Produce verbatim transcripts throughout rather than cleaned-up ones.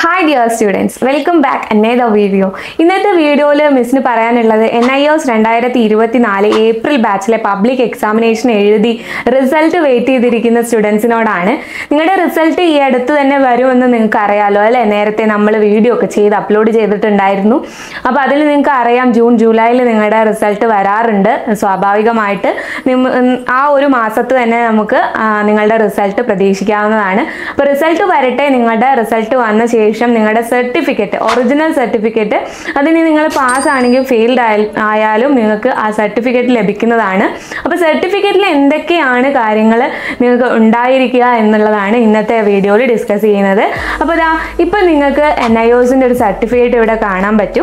Hi dear students, welcome back another video. ഇന്നത്തെ വീഡിയോയിൽ മിസ്സിന് പറയാനുള്ളത് എൻ ഐ ഒ എസ് രണ്ടായിരത്തി ഇരുപത്തിനാല് ഏപ്രിൽ ബാച്ചിലെ പബ്ലിക് എക്സാമിനേഷൻ എഴുതി റിസൾട്ട് വെയിറ്റ് ചെയ്തിരിക്കുന്ന സ്റ്റുഡൻസിനോടാണ്. നിങ്ങളുടെ റിസൾട്ട് ഈ അടുത്ത് തന്നെ വരുമെന്ന് നിങ്ങൾക്ക് അറിയാലോ അല്ലേ? നേരത്തെ നമ്മൾ വീഡിയോ ഒക്കെ ചെയ്ത് അപ്ലോഡ് ചെയ്തിട്ടുണ്ടായിരുന്നു. അപ്പോൾ അതിൽ നിങ്ങൾക്ക് അറിയാം ജൂൺ ജൂലൈയിൽ നിങ്ങളുടെ റിസൾട്ട് വരാറുണ്ട്. സ്വാഭാവികമായിട്ട് ആ ഒരു മാസത്ത് തന്നെ നമുക്ക് നിങ്ങളുടെ റിസൾട്ട് പ്രതീക്ഷിക്കാവുന്നതാണ്. അപ്പോൾ റിസൾട്ട് വരട്ടെ. നിങ്ങളുടെ റിസൾട്ട് വന്ന ശേഷം നിങ്ങളുടെ സർട്ടിഫിക്കറ്റ്, ഒറിജിനൽ സർട്ടിഫിക്കറ്റ്, അതിന് നിങ്ങൾ പാസ് ആണെങ്കിൽ ഫെയിൽഡ് ആയാലും നിങ്ങൾക്ക് ആ സർട്ടിഫിക്കറ്റ് ലഭിക്കുന്നതാണ്. അപ്പോൾ സർട്ടിഫിക്കറ്റിൽ എന്തൊക്കെയാണ് കാര്യങ്ങൾ നിങ്ങൾക്ക് ഉണ്ടായിരിക്കുക എന്നുള്ളതാണ് ഇന്നത്തെ വീഡിയോയിൽ ഡിസ്കസ് ചെയ്യുന്നത്. അപ്പോൾ ഇതാ ഇപ്പം നിങ്ങൾക്ക് എൻ ഐ ഒ എസിൻ്റെ ഒരു സർട്ടിഫിക്കറ്റ് ഇവിടെ കാണാൻ പറ്റും.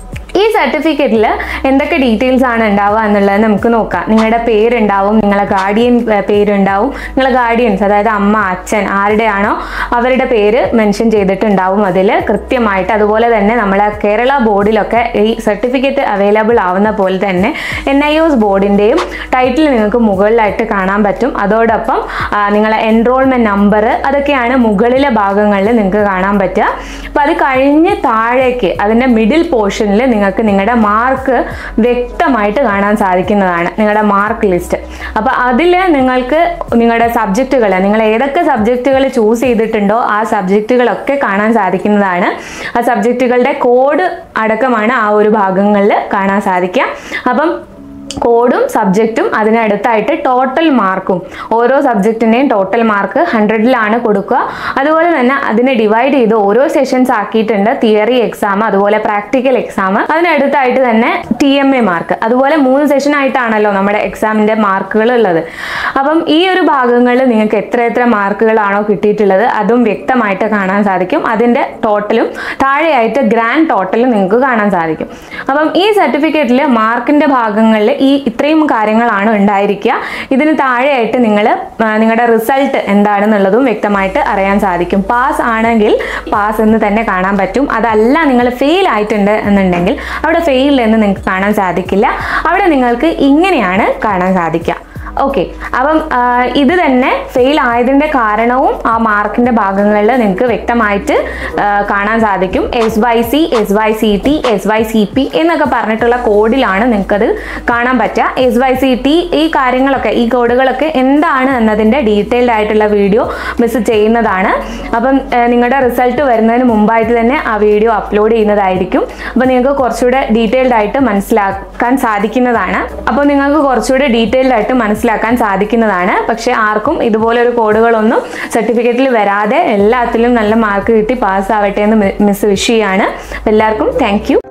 ഈ സർട്ടിഫിക്കറ്റിൽ എന്തൊക്കെ ഡീറ്റെയിൽസ് ആണ് ഉണ്ടാവുക എന്നുള്ളത് നമുക്ക് നോക്കാം. നിങ്ങളുടെ പേരുണ്ടാവും, നിങ്ങളെ ഗാർഡിയൻ പേരുണ്ടാവും, നിങ്ങളെ ഗാർഡിയൻസ് അതായത് അമ്മ അച്ഛൻ ആരുടെയാണോ അവരുടെ പേര് മെൻഷൻ ചെയ്തിട്ടുണ്ടാവും അതിൽ കൃത്യമായിട്ട്. അതുപോലെ തന്നെ നമ്മളെ കേരള ബോർഡിലൊക്കെ ഈ സർട്ടിഫിക്കറ്റ് അവൈലബിൾ ആവുന്ന പോലെ തന്നെ എൻ ഐ ഒ എസ് ബോർഡിൻ്റെയും ടൈറ്റിൽ നിങ്ങൾക്ക് മുകളിലായിട്ട് കാണാൻ പറ്റും. അതോടൊപ്പം നിങ്ങളെ എൻറോൾമെൻറ്റ് നമ്പർ അതൊക്കെയാണ് മുകളിലെ ഭാഗങ്ങളിൽ നിങ്ങൾക്ക് കാണാൻ പറ്റുക. അപ്പോൾ അത് കഴിഞ്ഞ് താഴേക്ക് അതിൻ്റെ മിഡിൽ പോർഷനിൽ നിങ്ങൾക്ക് നിങ്ങളുടെ മാർക്ക് വ്യക്തമായിട്ട് കാണാൻ സാധിക്കുന്നതാണ്, നിങ്ങളുടെ മാർക്ക് ലിസ്റ്റ്. അപ്പോൾ അതിൽ നിങ്ങൾക്ക് നിങ്ങളുടെ സബ്ജക്റ്റുകൾ, നിങ്ങൾ ഏതൊക്കെ സബ്ജക്റ്റുകൾ ചൂസ് ചെയ്തിട്ടുണ്ടോ ആ സബ്ജക്റ്റുകളൊക്കെ കാണാൻ സാധിക്കുന്നതാണ്. ആ സബ്ജക്റ്റുകളുടെ കോഡ് അടക്കമാണ് ആ ഒരു ഭാഗങ്ങളിൽ കാണാൻ സാധിക്കുക. അപ്പം കോഡും സബ്ജക്റ്റും അതിനടുത്തായിട്ട് ടോട്ടൽ മാർക്കും, ഓരോ സബ്ജക്റ്റിൻ്റെയും ടോട്ടൽ മാർക്ക് ഹൺഡ്രഡിലാണ് കൊടുക്കുക. അതുപോലെ തന്നെ അതിനെ ഡിവൈഡ് ചെയ്ത് ഓരോ സെഷൻസ് ആക്കിയിട്ടുണ്ട്. തിയറി എക്സാം, അതുപോലെ പ്രാക്ടിക്കൽ എക്സാം, അതിനടുത്തായിട്ട് തന്നെ ടി എം എ മാർക്ക്, അതുപോലെ മൂന്ന് സെഷൻ ആയിട്ടാണല്ലോ നമ്മുടെ എക്സാമിൻ്റെ മാർക്കുകൾ ഉള്ളത്. അപ്പം ഈ ഒരു ഭാഗങ്ങളിൽ നിങ്ങൾക്ക് എത്ര എത്ര മാർക്കുകളാണോ കിട്ടിയിട്ടുള്ളത് അതും വ്യക്തമായിട്ട് കാണാൻ സാധിക്കും. അതിൻ്റെ ടോട്ടലും താഴെയായിട്ട് ഗ്രാൻഡ് ടോട്ടലും നിങ്ങൾക്ക് കാണാൻ സാധിക്കും. അപ്പം ഈ സർട്ടിഫിക്കറ്റിൽ മാർക്കിൻ്റെ ഭാഗങ്ങളിൽ ഈ ഇത്രയും കാര്യങ്ങളാണ് ഉണ്ടായിരിക്കുക. ഇതിന് താഴെയായിട്ട് നിങ്ങൾ നിങ്ങളുടെ റിസൾട്ട് എന്താണെന്നുള്ളതും വ്യക്തമായിട്ട് അറിയാൻ സാധിക്കും. പാസ് ആണെങ്കിൽ പാസ് എന്ന് തന്നെ കാണാൻ പറ്റും. അതല്ല നിങ്ങൾ ഫെയിൽ ആയിട്ടുണ്ട് എന്നുണ്ടെങ്കിൽ അവിടെ ഫെയിൽ എന്ന് നിങ്ങൾക്ക് കാണാൻ സാധിക്കില്ല. അവിടെ നിങ്ങൾക്ക് ഇങ്ങനെയാണ് കാണാൻ സാധിക്കുക. ഓക്കെ, അപ്പം ഇത് തന്നെ ഫെയിൽ ആയതിൻ്റെ കാരണവും ആ മാർക്കിൻ്റെ ഭാഗങ്ങളിൽ നിങ്ങൾക്ക് വ്യക്തമായിട്ട് കാണാൻ സാധിക്കും. S Y C, S Y C T, S Y C P എന്നൊക്കെ പറഞ്ഞിട്ടുള്ള കോഡിലാണ് നിങ്ങൾക്കത് കാണാൻ പറ്റുക. എസ് വൈ സി ടി ഈ കാര്യങ്ങളൊക്കെ, ഈ കോഡുകളൊക്കെ എന്താണ് എന്നതിൻ്റെ ഡീറ്റെയിൽഡ് ആയിട്ടുള്ള വീഡിയോ മിസ് ചെയ്യുന്നതാണ്. അപ്പം നിങ്ങളുടെ റിസൾട്ട് വരുന്നതിന് മുമ്പായിട്ട് തന്നെ ആ വീഡിയോ അപ്ലോഡ് ചെയ്യുന്നതായിരിക്കും. അപ്പോൾ നിങ്ങൾക്ക് കുറച്ചുകൂടെ ഡീറ്റെയിൽഡ് ആയിട്ട് മനസ്സിലാക്കാൻ സാധിക്കുന്നതാണ്. അപ്പോൾ നിങ്ങൾക്ക് കുറച്ചുകൂടെ ഡീറ്റെയിൽഡ് ആയിട്ട് മനസ്സിലാക്കാൻ സാധിക്കുന്നതാണ്. പക്ഷെ ആർക്കും ഇതുപോലെ ഒരു കോഡുകളൊന്നും സർട്ടിഫിക്കറ്റിൽ വരാതെ എല്ലാത്തിലും നല്ല മാർക്ക് കിട്ടി പാസ്സാവട്ടെ എന്ന് മിസ് വിഷ് ചെയ്യാണ്. എല്ലാവർക്കും താങ്ക് യു.